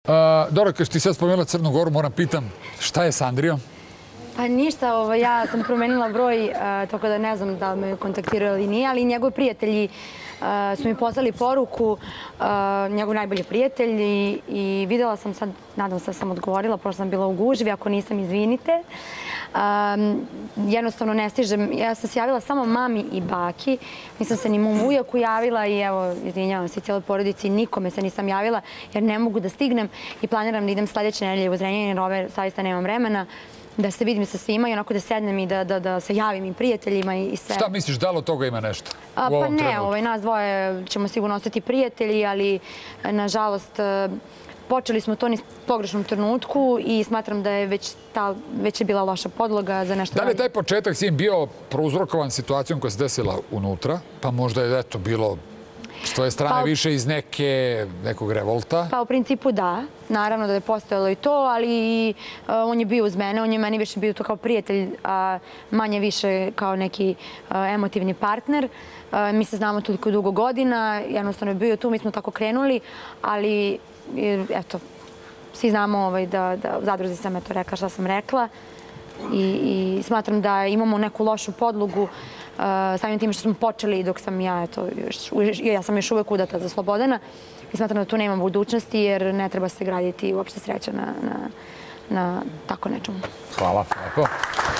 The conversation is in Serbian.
Dobro, kad ti sad spomenula Crnu Goru, moram pitam, šta je s Andrijom? Pa ništa, ja sam promenila broj, tako da ne znam da li me kontaktirao ili nije, ali njegovi prijatelji su mi poslali poruku, njegov najbolji prijatelj, i videla sam sad, nadam se da sam odgovorila, pošto sam bila u gužvi, ako nisam, izvinite. Jednostavno ne stižem, ja sam se javila samo mami i baki, nisam se ni mom ujaku javila i evo, izvinjavam se cijeloj porodici, nikome se nisam javila jer ne mogu da stignem i planiram da idem sledeće nedelje u Zrenjanin jer ove zaista nemam vremena, da se vidim sa svima i onako da sednem i da se javim i prijateljima i sve. Šta misliš, da li od toga ima nešto u ovom trenutku? Pa ne, nas dvoje ćemo sigurno ostati prijatelji, ali nažalost počeli smo to u pogrešnom trenutku i smatram da je već je bila loša podloga za nešto. Da li je taj početak sin bio prouzrokovan situacijom koja se desila unutra, pa možda je eto bilo s tvoje strane više iz nekog revolta? Pa u principu da, naravno da je postojalo i to, ali on je bio uz mene, on je meni više bio to kao prijatelj, a manje više kao neki emotivni partner. Mi se znamo toliko dugo godina, jednostavno je bio tu, mi smo tako krenuli, ali eto, svi znamo da u zadruzi sam eto rekla šta sam rekla i smatram da imamo neku lošu podlogu samim tim što smo počeli dok sam ja sam još uvek udata za Slobodana i smatram da tu nema budućnosti jer ne treba se graditi uopšte sreća na tako nečemu. Hvala, lepo.